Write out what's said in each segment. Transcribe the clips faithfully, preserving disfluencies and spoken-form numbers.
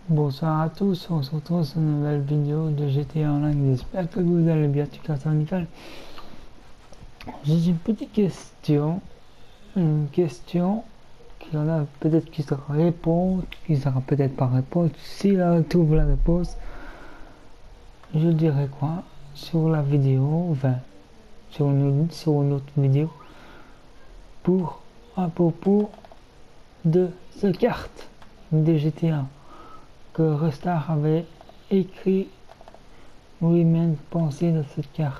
Bonsoir à tous, on se retrouve sur une nouvelle vidéo de G T A Online. J'espère que vous allez bien, tout cas ça nickel. J'ai une petite question, une question qui en a peut-être qui sera réponse, qui sera peut-être pas réponse. Si là trouve la réponse, je dirai quoi sur la vidéo, enfin sur une, sur une autre vidéo pour à propos de cette carte de G T A que Rockstar avait écrit lui-même pensé de cette carte.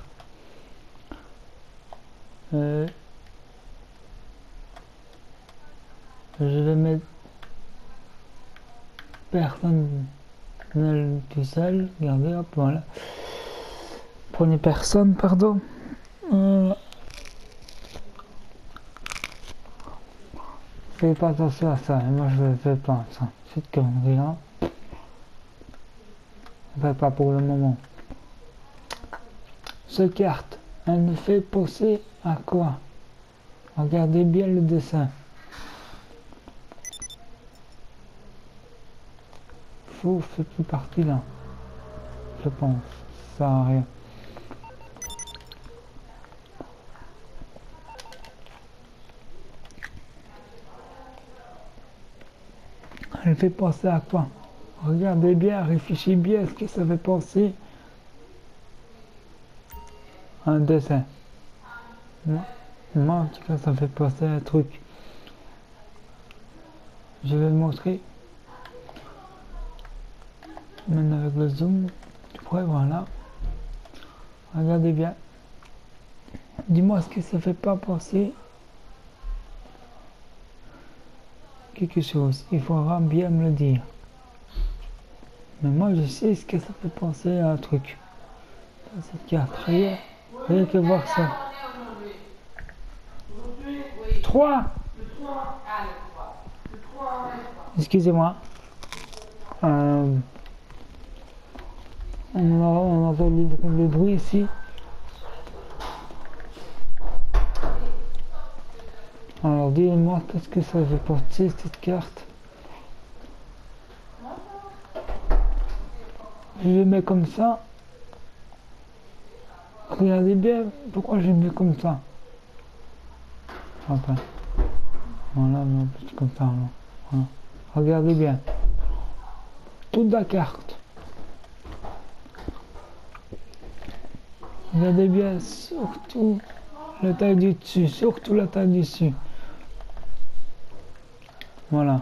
Euh, je vais mettre personne tout seul. Regardez, hop, voilà. Prenez personne, pardon. Euh, faites pas attention à ça. Et moi, je ne fais pas ça. Cette connerie-là. Je ne fais pas pour le moment. Cette carte, elle me fait penser à quoi? Regardez bien le dessin. Fou fait plus partie là. Je pense. Ça sert à rien. Elle fait penser à quoi? Regardez bien, réfléchissez bien à ce que ça fait penser à un dessin. Moi, moi, en tout cas, ça fait penser à un truc. Je vais le montrer. Maintenant avec le zoom. Ouais, voilà. Regardez bien. Dis-moi ce que ça fait pas penser quelque chose. Il faudra bien me le dire. Mais moi, je sais ce que ça fait penser à un truc. Cette carte, rien, rien que voir ça. trois. Excusez-moi. Euh, on, a, on entend le, le bruit ici. Alors, dis-moi, qu'est-ce que ça fait penser cette carte? Je le mets comme ça. Regardez bien pourquoi je le mets comme ça. Enfin, voilà, non, comme ça. Non. Voilà. Regardez bien. Toute la carte. Regardez bien, surtout la taille du dessus, surtout la taille du dessus. Voilà.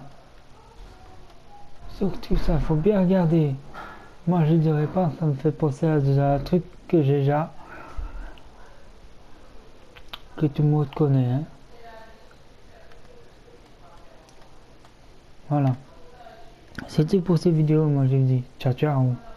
Surtout ça, faut bien regarder. Moi, je dirais pas, ça me fait penser à un truc que j'ai déjà, que tout le monde connaît. Hein. Voilà. C'était pour cette vidéo, moi je vous dis ciao ciao.